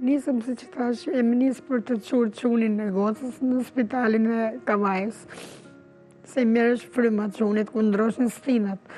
nisëm, si që thash, jemi nisë për të qurë qunin e Gocës në spitalin e Kavajës. Se i mirë është fryma qunit, ku ndroshin stinat.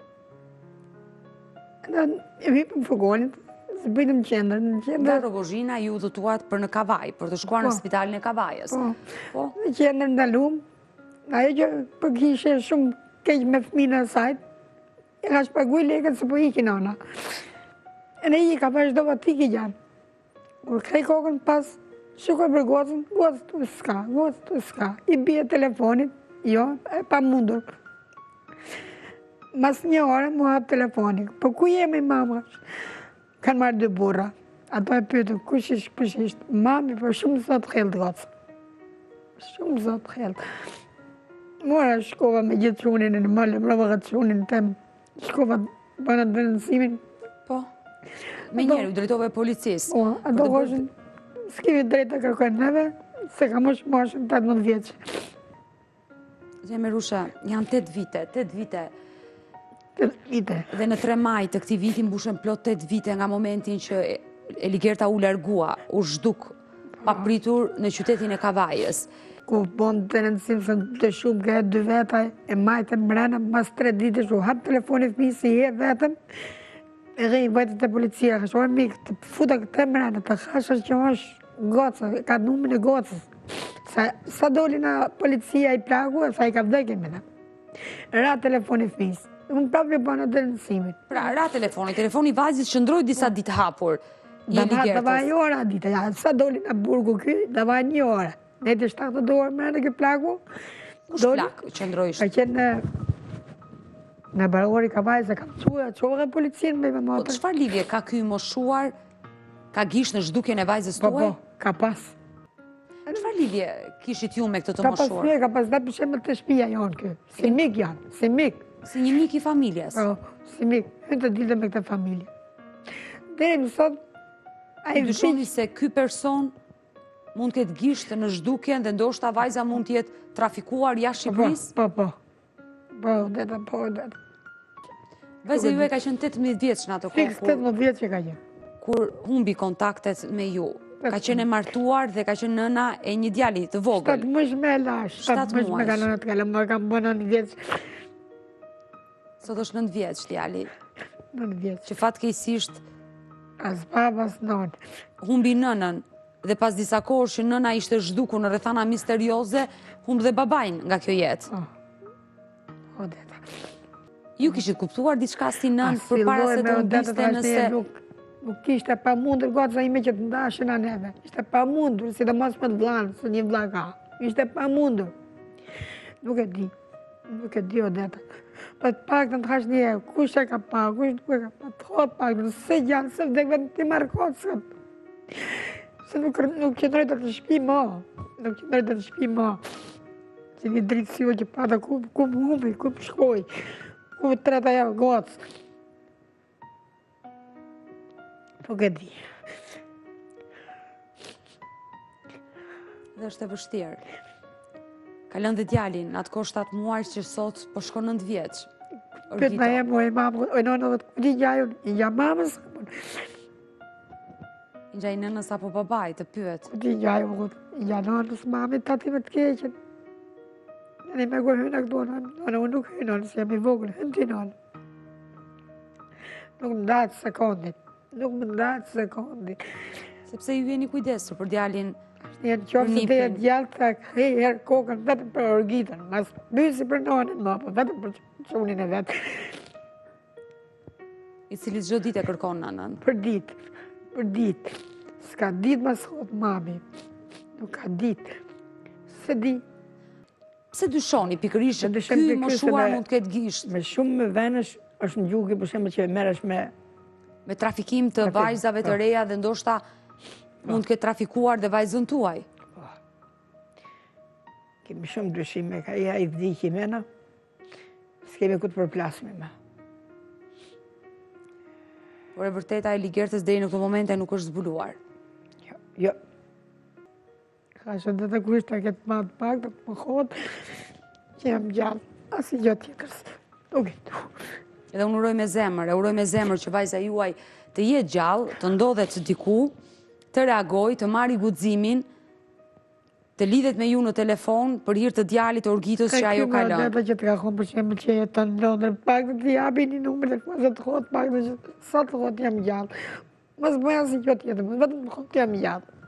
Dhe jemi për furgonit, se bëjtëm qendër. Nga Rogozhina ju udhëtuat për në Kavaj, për të shkuar në spitalin e Kavajës. Po, në qendër ndalum, ajo që për kishe shumë keq me fëmina e sajt, e ka shpaguj lekët se po iki nana. E ne i ka vazhdova t'i gjanë. Kur krej kokën pas, shukoj për Gocën, Gocë të s'ka. I bje telefonit, jo, e pa mundur. Mas një orë mu hap telefonik. Po ku jemi mama? Kanë marrë 2 burra. Ato e pyetën, kush ishtë? Mami, për shumë zot hellë Gocë. Shumë zot hellë. Mora shkova me gjithë qunin e në mëllë, më rëvë qunin tem. Shkova bëna të nësimin. Po. Me njerë, u drejtove e policisë. Po, ato goshin, s'kemi drejt të kërkojnë neve, se ka moshën 18 vjeqë. Gjeme Rusha, janë 8 vite. 8 vite. Dhe në 3 maj të këti viti mbushen plot 8 vite nga momentin që Eligerta u largua, u zhduk papritur në qytetin e Kavajës. Ku bon të nëndësim se të shumë ka 2 veta e majtën mrena, mas 3 dite shu hap telefonit fmi si e vetëm, e rejnë vajtët e policia, ka shorë mikë, të futa këtë mrena, të khashër që është Goca, ka numën e Gocës. Sa doli nga policia i plagu, sa i ka vdekje me dhe. Ra telefonit fmis. Unë prapë e bënë të nëndësimin. Pra, ra telefoni vajzit shëndroj disa ditë hapur. Dava një ora ditë, sa doli nga burgu ky, dava një ora. Ne të 7 orë mërë në këtë plaku. Kush plak qëndrojshtë? Ka qenë në barori Kavaj, se kam qove policinë me me motër. Qëfar lidhje ka ky moshuar, ka gish në zhdukjen e vajzës tuaj? Po, ka pas. Qëfar lidhje kishit ju me këtë të moshuar? moshuar? Ka pas dhe përshemë të shpia jonë kë. Si mik janë, si mik. Si një mik i familjes? Po, si mik. Hënë të dilë me këtë familje. Dhe në sot, i dyshoni se ky person mund këtë gisht në zhdukjen dhe ndoshta vajza mund tjetë trafikuar jashtë Shqipërisë? Po, deta. Vajza ju e ka qenë 18 vjeç në ato kohë? Fiks 18 vjeç që ka qenë. Kur humbi kontaktet me ju, ka qenë e martuar dhe ka qenë nëna e një djali të vogël? 7 muaj me lash, 7 muaj me kalon të kalon, më kam bënë 9 vjeç. Sot është 9 vjeç, djali? 9 vjeç. Që fatkeqësisht as baba, as nonë. Humbi nënën, dhe pas disa kohësh që nëna ishte zhdukur në rrethana misterioze, humb dhe babajnë nga kjo jetë. O, deta. Ju kishit kuptuar diçka si nënë për para se të rëndiste nëse... Nuk ishte pa mundur, Goca ime që të ndashin a neve. Ishte pa mundur, si të mos me të vlanë, se një vla ka. Ishte pa mundur. Nuk e di, o deta. Për të pak të hash një e, kush e ka pa, kush nuk e ka pa, të hot pak, se gjallë, se vdek vetë ti marrë kocët. Se nuk qëndroj të të shpi ma. Nuk qëndroj të të shpi ma. Si një dritësio që pata ku më humbi, ku më shkoj, ku më treta ja Gocë. Po ke di. Dhe është e vështirë. Ka lënë dhe djalin, atë ko 7 muaj që sot po shko 9 vjeç. Pyet ma e mu e mamë, o nënë dhe të gjajun, i gja mamës. I gjaj nënës apo babaj të pyet. I gjajun, i gja nënës mami të ati me të keqen. Në me go hynë a këto nënë, unë nuk hynë nënë, se jam i vogël, hynë ti nënë. Nuk më datë sekundit. Nuk më ndatë sekundit. Sepse ju jeni kujdesur për djalin Njën qofë se të e djallë të herë kokën vetëm për orgitën, mas bysi për nonën më, për vetëm për qunin e vetë. I cili çdo ditë e kërkon nënën? Për ditë. S'ka ditë mas hot mami. Nuk ka ditë. Se di. Pse dyshoni pikërisht që ky moshuar mund të ketë gisht? Me shumë me venësh është në gjuki për shemë që merresh me trafikim të vajzave të reja dhe ndoshta mund të ketë trafikuar dhe vajzën tuaj. Kemi shumë dyshime, ka i vdiki mena, s'kemi ku të përplasme me. Por e vërteta e Eligertës deri në këtë momente nuk është zbuluar. Jo. Ka shumë dhe të kushtë të ketë ma të pak, të më hodë, që jam gjallë, asi gjë tjetërës. Edhe unë uroj me zemër që vajza juaj të jetë gjallë, të ndodhet diku të reagoj, të marri guximin, të lidhet me ju në telefon për hir të djalit të Orgitës që ajo ka lënë. Odeta që të ka konë për shembull që jeton në Londër, pak të t'i japi një numër të të hot, pak të që sa të hot jam gjallë. Mos bëja si kjo tjetër, vetëm të hot jam gjallë.